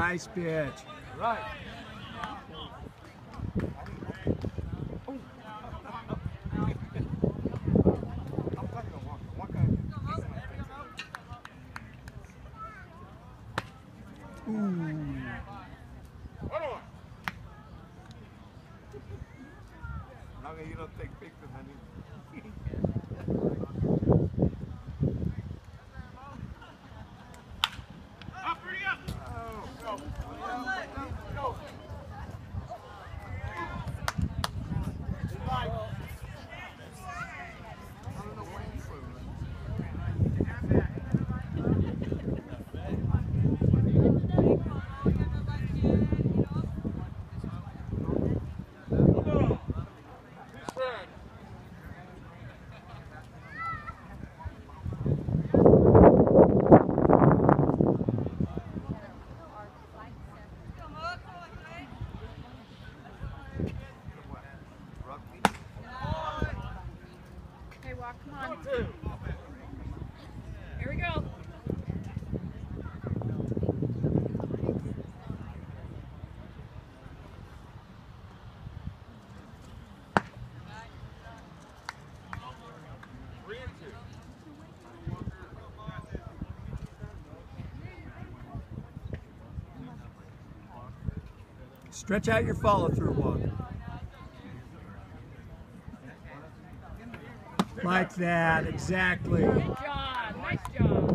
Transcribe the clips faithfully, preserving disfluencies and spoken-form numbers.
Nice pitch. Right. Ooh. Long as you don't take pictures, honey. Up, ready up! Oh, go. Go. Okay, walk, come on. Here we go. Three and two. Stretch out your follow-through walk. Like that, exactly. Good job. Nice job.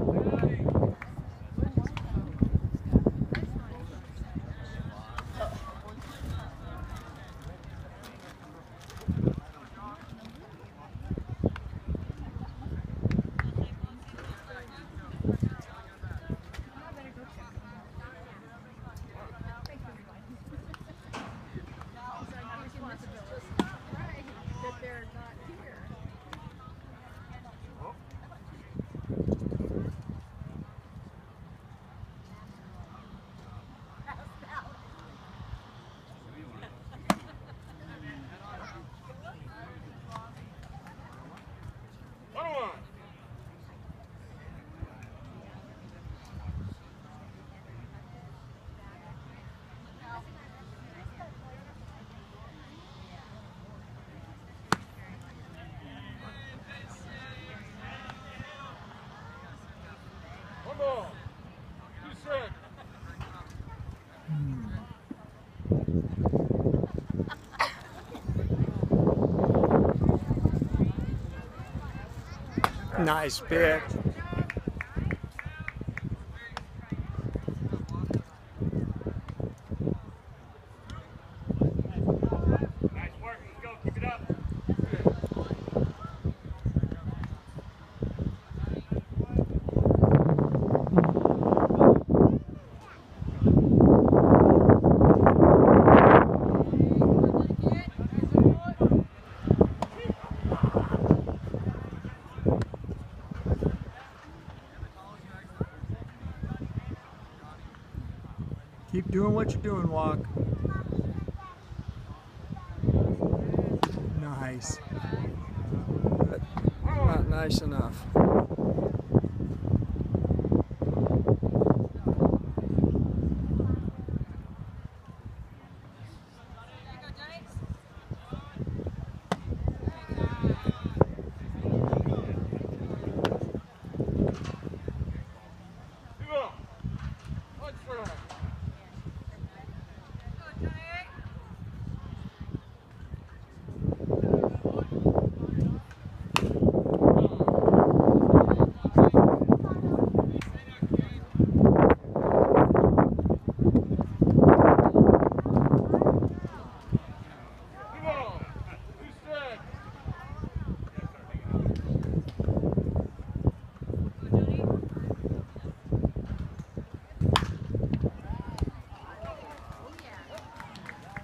That they're not here. Nice pitch. Nice work. Let's go. Keep it up. Keep doing what you're doing, Walk. Nice. But not nice enough.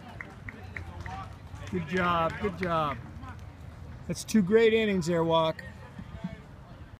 Good job, good job. That's two great innings there, Walk.